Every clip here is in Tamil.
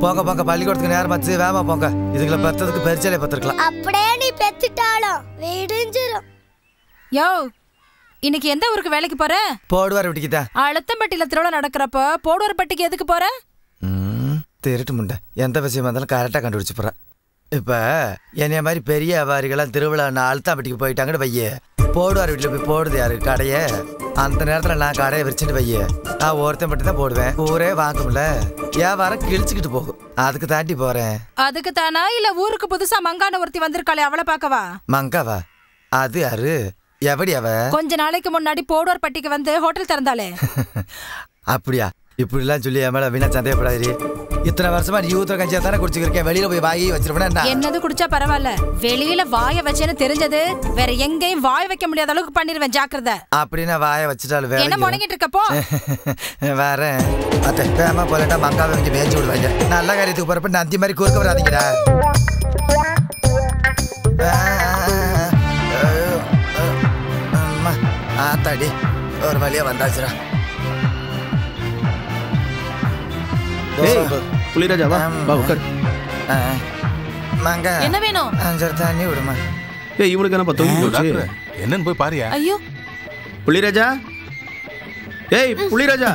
போங்க போங்க பள்ளிக்கூடத்துக்கு நேரமாச்சு வேமா போங்க. இதுங்களை பெத்ததுக்கு பெருச்சாலே பத்திருக்கலாம். அப்படியே நீ பெத்துட்டாலும் விடிஞ்சிரும். யோ இன்னைக்கு எந்த ஊருக்கு வேலைக்கு போற? போடுவார் விட்டிக்கிட்டா. அழுத்தம்பட்டியில திருவிழா நடக்கிறப்ப போடுவார் பட்டிக்கு எதுக்கு போற? திருட்டு முண்டை எந்த விஷயமா இருந்தாலும் கரெக்டாக கண்டுபிடிச்சு போகிறேன். இப்போ என்னைய மாதிரி பெரிய வியாபாரிகளாம் திருவிழா அழுத்தாம்பட்டிக்கு போயிட்டாங்கன்னு வையே, போடுவார் வீட்டில் போய் போடுது யாரு கடையை. அந்த நேரத்தில் நான் கடையை விரிச்சுட்டு வையே, நான் ஒருத்தன் மட்டும் தான் போடுவேன். ஊரே வாங்கும்ல, வியாபாரம் கிழிச்சுக்கிட்டு போகும். அதுக்கு தாண்டி போறேன். அதுக்கு தானா இல்ல ஊருக்கு புதுசா மங்கான ஒருத்தி வந்திருக்காளே அவளை பாக்கவா? மங்காவா? அது யாரு? எப்படி அவ? கொஞ்ச நாளைக்கு முன்னாடி போடுவார் பட்டிக்கு வந்து ஹோட்டல் திறந்தாலே. அப்படியா? இப்படிலாம் சொல்லி என் மேல வீணா சந்தேகப்படாது. இத்தனை வருஷமா நீ ஊத்துற கஞ்சியா தானே குடிச்சிருக்கேன். வெளியில போய் வாங்கி வச்சிருப்பேன். என்னது குடிச்சா பரவாயில்ல, வெளியில வாய வச்சேன்னு தெரிஞ்சது வேற எங்கேயும் வாய வைக்க முடியாத அளவுக்கு பண்ணிருவேன். ஜாக்கிரதை. அப்படின்னா வாய வச்சுட்டாலும் வேற என்ன முடங்கிட்டு இருக்கப்போ வரேன். அத்தை பேமா போலட்டா மங்காவை இங்க மேய்ச்சி விடுவாங்க. நல்ல காரியத்துக்கு போறப்ப நந்தி மாதிரி குறுக்க வராதீங்கடா. ஆத்தாடி ஒரு வழியா வந்தாச்சுடா. புலிராஜா வா வா உட்கார். மங்கா என்ன வேணும்? அஞ்சரை தண்ணி விடுமா. ஏய் இவனுக்கு என்ன பத்தோம் என்னன்னு போய் பாரியா. ஐயோ புலிராஜா, ஏய் புலிராஜா.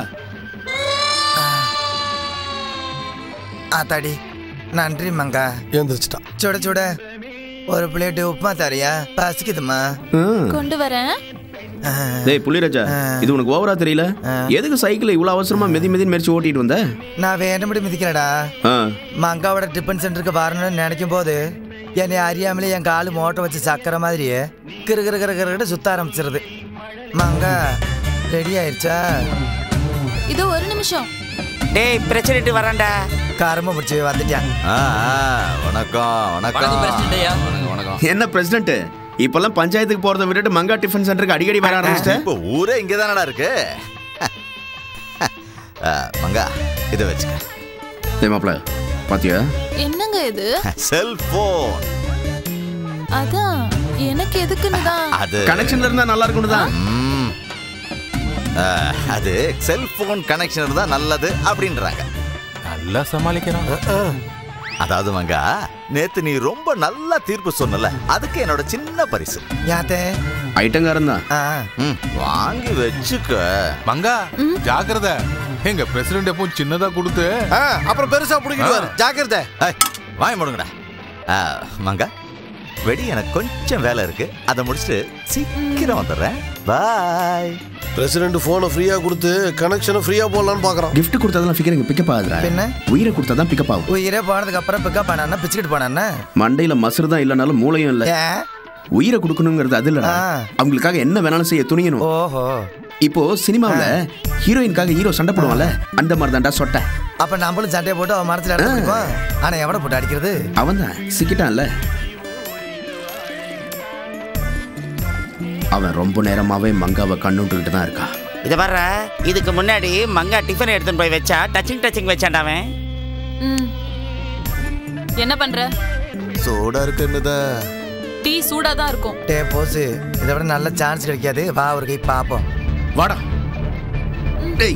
ஆத்தாடி நன்றி மங்கா. எழுந்திரிச்சிட்டான். சுட சுட ஒரு பிளேட் உப்புமா தரியா? பசிக்குதுமா. கொண்டு வரேன். டேய் புலிராஜா, இது உனக்கு ஓவரா தெரியல? எதுக்கு சைக்கிள் இவ்வளவு அவசரமா மெதின்னு மெரிச்சு ஓட்டிட்டு வந்த? நான் வேணும்படி மிதிக்கிறடா. மங்காவோட டிஃபன் சென்டருக்கு வரணும்னு நினைக்கும் போது என்னை அறியாமலே என் காலு மோட்டை வச்சு சக்கர மாதிரியே கிரு கிரு கிரு கிரு சுத்த ஆரம்பிச்சிருது. மங்கா ரெடி ஆயிடுச்சா? இது ஒரு நிமிஷம். டேய் பிரசிடென்ட் வரேன்டா. காரமா முடிச்சு வந்துட்டான். வணக்கம் வணக்கம் வணக்கம். என்ன பிரசிடென்ட், இப்பெல்லாம் பஞ்சாயத்துக்கு போறதை விட்டுட்டு மங்கா டிஃபன் சென்டருக்கு அடிக்கடி வர ஆரம்பிச்சிட்டேன். இப்போ ஊரே இங்கே தானடா இருக்கு. மங்கா இதை வச்சுக்க. ஏய் மாப்ள பாத்தியா? என்னங்க இது? செல்போன். அதான் எனக்கு எதுக்குன்னு தான். அது கனெக்ஷன்ல இருந்தா நல்லா இருக்கும்னு தான். அது செல்போன் கனெக்ஷன் இருந்தா நல்லது அப்படின்றாங்க. நல்லா சமாளிக்கிறான். அதாவது மங்கா, நேத்து நீ ரொம்ப நல்லா தீர்ப்பு சொன்னல, அதுக்கு என்னோட சின்ன பரிசு. யாத்தே ஐட்டங்காரன் தான். வாங்கி வச்சுக்க. மங்கா ஜாக்கிரதை. எங்க பிரசிடென்ட் எப்பவும் சின்னதா கொடுத்து அப்புறம் பெருசா பிடிக்கிடுவாரு. ஜாக்கிரதை. வாங்கி முடுங்கடா. மங்கா வெடி எனக்கு கொஞ்சம் வேலை இருக்கு, அதை முடிச்சுட்டு சீக்கிரம் வந்துடுறேன். பாய். பிரசிடென்ட் போனை ஃப்ரீயா கொடுத்து கனெக்ஷனை ஃப்ரீயா போடலாம்னு பாக்குறோம். கிஃப்ட் கொடுத்ததெல்லாம் ஃபிகரிங் பிக்கப் ஆகுதுடா. என்ன உயிரை கொடுத்தாதான் பிக்கப் ஆகும். உயிரே போனதுக்கு அப்புறம் பிக்கப் பண்ணானா பிச்சுக்கிட்டு போனானா? மண்டையில மசுறு தான் இல்லனாலும் மூளையும் இல்ல. உயிரை கொடுக்கணுங்கிறது அது இல்லடா. அவங்களுக்காக என்ன வேணாலும் செய்ய துணியணும். ஓஹோ. இப்போ சினிமாவுல ஹீரோயினுக்காக ஹீரோ சண்டை போடுவான்ல, அந்த மாதிரி தான்டா சொட்ட. அப்ப நம்மளும் சண்டையை போட்டு அவன் மனசுல அடிப்போம். ஆனா எவனை போட்டு அடிக்கிறது? அவன் தான் சிக்கிட்டான்ல. அவன் ரொம்ப நேரமாவே மங்காவை கண்ணுட்டுக்கிட்டு தான் இருக்கான். இதை வர்ற இதுக்கு முன்னாடி மங்கா டிஃபன் எடுத்துன்னு போய் வச்சா டச்சிங் வச்சாண்டாவன். என்ன பண்ற? சூடா இருக்குன்னுதா. டீ சூடா தான் இருக்கும். டே போஸ், இதை விட நல்ல சான்ஸ் கிடைக்காது. வா ஒரு கை பாப்போம். வாடா. டேய்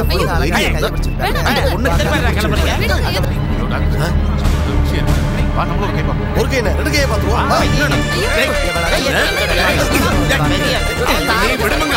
ஒரு கை ரெண்டு கையை பார்த்துருவோம்.